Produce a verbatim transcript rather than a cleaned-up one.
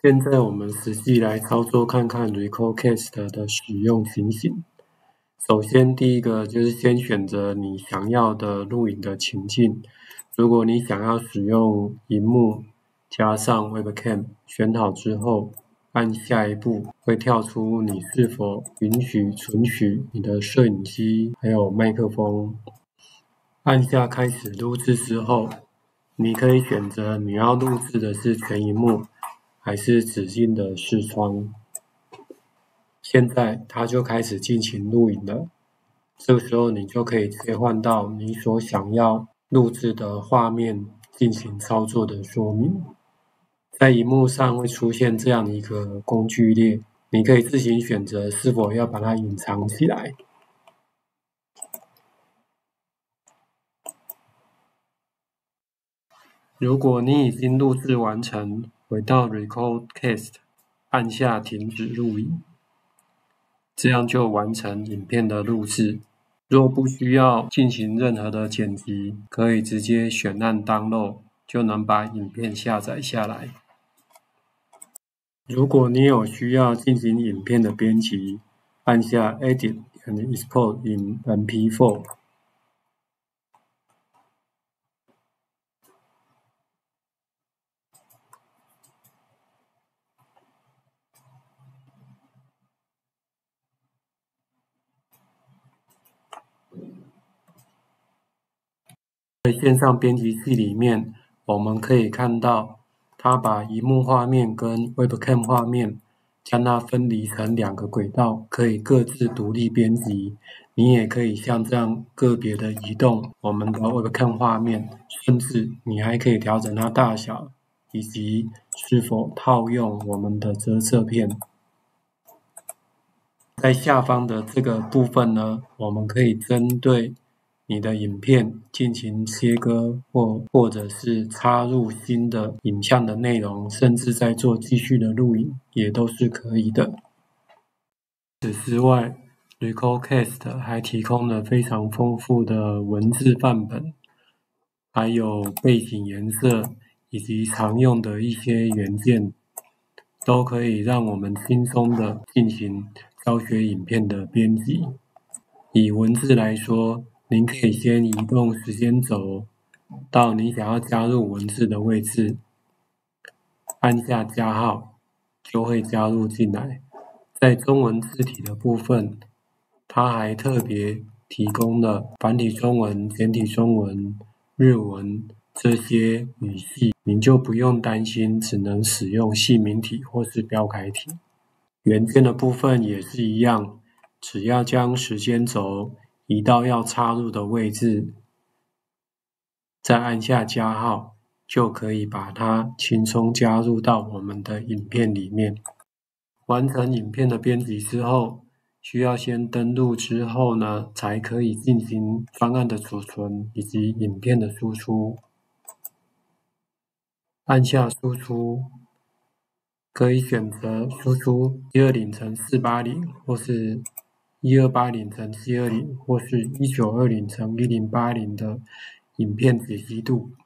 现在我们实际来操作看看 Recordcast 的使用情形。首先第一个就是先选择你想要的录影的情境。如果你想要使用萤幕加上 Webcam， 选好之后按下一步，会跳出你是否允许存取你的摄影机还有麦克风。按下开始录制之后，你可以选择你要录制的是全萤幕还是指定的视窗。现在它就开始进行录影了，这个时候你就可以切换到你所想要录制的画面进行操作的说明。在萤幕上会出现这样一个工具列，你可以自行选择是否要把它隐藏起来。如果你已经录制完成，回到 Recordcast， 按下停止录影，这样就完成影片的录制。若不需要进行任何的剪辑，可以直接选按 Download， 就能把影片下载下来。如果你有需要进行影片的编辑，按下 Edit and Export in M P 四。在线上编辑器里面，我们可以看到它把萤幕画面跟 Webcam 画面将它分离成两个轨道，可以各自独立编辑。你也可以像这样个别的移动我们的 Webcam 画面，甚至你还可以调整它大小，以及是否套用我们的折射片。在下方的这个部分呢，我们可以针对你的影片进行切割或或者是插入新的影像的内容，甚至在做继续的录影也都是可以的。此之外 Recordcast 还提供了非常丰富的文字范本，还有背景颜色以及常用的一些元件，都可以让我们轻松的进行教学影片的编辑。以文字来说，您可以先移动时间轴到你想要加入文字的位置，按下加号，就会加入进来。在中文字体的部分，它还特别提供了繁体中文、简体中文、日文这些语系，您就不用担心只能使用细明体或是标楷体。元件的部分也是一样，只要将时间轴移到要插入的位置，再按下加号，就可以把它轻松加入到我们的影片里面。完成影片的编辑之后，需要先登录之后呢，才可以进行方案的储存以及影片的输出。按下输出，可以选择输出一二零乘四八零，或是一二八零乘七二零，或是一九二零乘一零八零的影片解析度。